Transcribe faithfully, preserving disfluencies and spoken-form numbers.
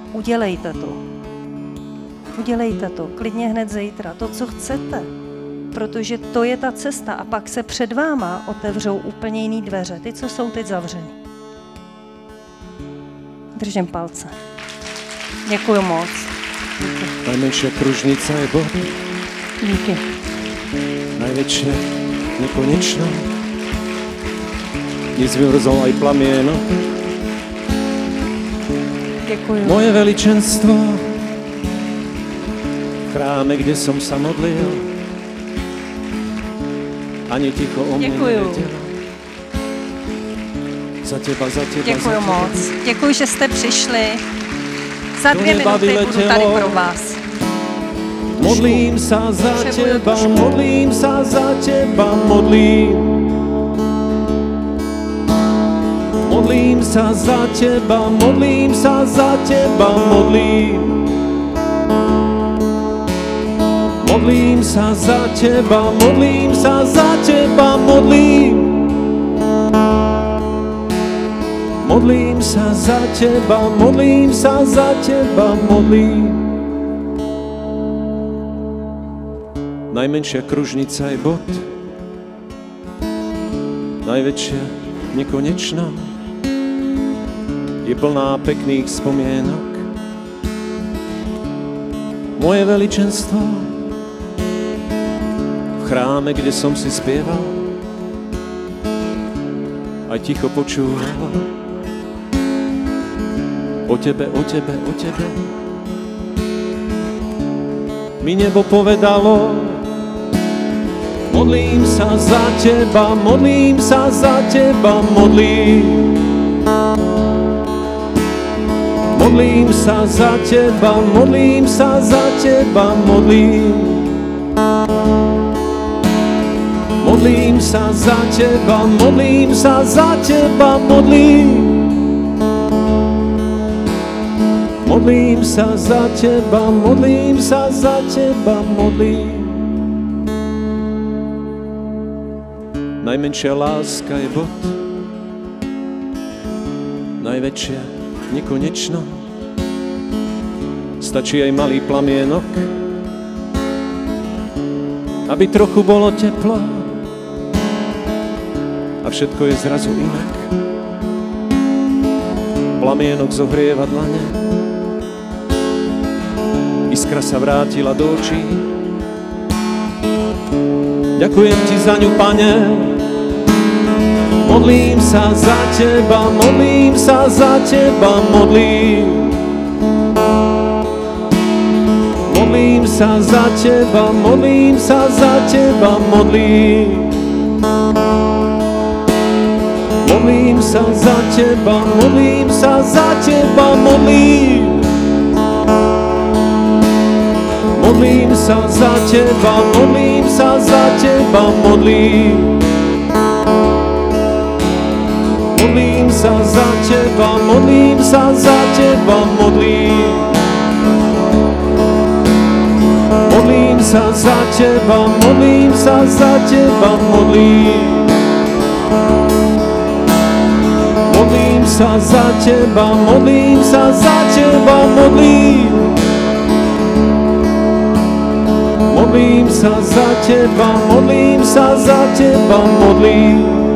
udělejte to. Udělejte to, klidně hned zítra, to, co chcete. Protože to je ta cesta a pak se před váma otevřou úplně jiný dveře, ty, co jsou teď zavřený. Držím palce. Děkuju moc. Najmenšia kružnica je Boh. Díky. Najväčšie, nekonečno. Nezvrzol aj plamienok. Děkuju. Moje veličenstvo v chráme, kde som sa modlil, ani ticho o mne nevedela. Za teba, za teba, Děkuju za teba. moc. Děkuju, že jste přišli. Za dvě minuty budu tady pro vás. Modlím sa za teba, modlím sa za teba, modlím. Modlím sa za teba, modlím sa za teba, modlím. Modlím sa za teba, modlím sa za teba, modlím. Modlím sa za teba, modlím sa za teba, modlím. Najmenšia kružnica je bod, najväčšia nekonečná, je plná pekných spomienok. Moje veličenstvo v chráme, kde som si spieval, aj ticho počúval. O tebe, o tebe, o tebe mi nebo povedalo. Modlím sa za teba, modlím sa za teba, modlím. Modlím sa za teba, modlím sa za teba, modlím. Modlím sa za teba, modlím sa za teba, modlím. Modlím sa za teba, modlím sa za teba, modlím. Najmenšia láska je bod, najväčšia nekonečná. Stačí aj malý plamienok, aby trochu bolo teplo a všetko je zrazu inak. Plamienok zohrieva dlane, iskra sa vrátila do očí. Ďakujem ti za ňu, Pane. Modlím sa za teba, modlím sa za teba, modlím. Modlím sa za teba, modlím sa za teba, modlím. Modlím sa za teba, modlím sa za teba, modlím. Modlím sa za teba, modlím sa za teba, modlím. Modlím sa za teba, modlím sa za teba, modlím. Modlím sa za teba, modlím sa za teba, modlím. Modlím sa za teba, modlím sa za teba, modlím. Modlím sa za teba, modlím sa za teba, modlím.